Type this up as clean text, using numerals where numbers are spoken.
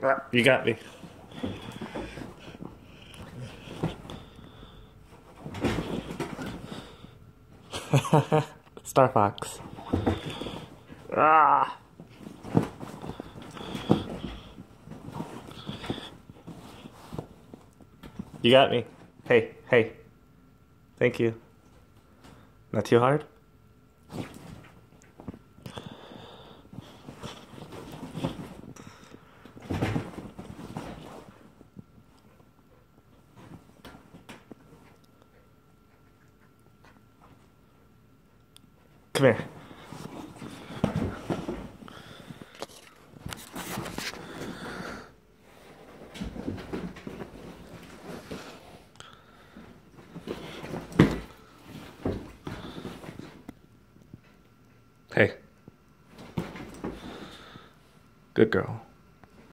You got me. Starfox. Ah! You got me. Hey, hey. Thank you. Not too hard? Come here. Hey. Good girl.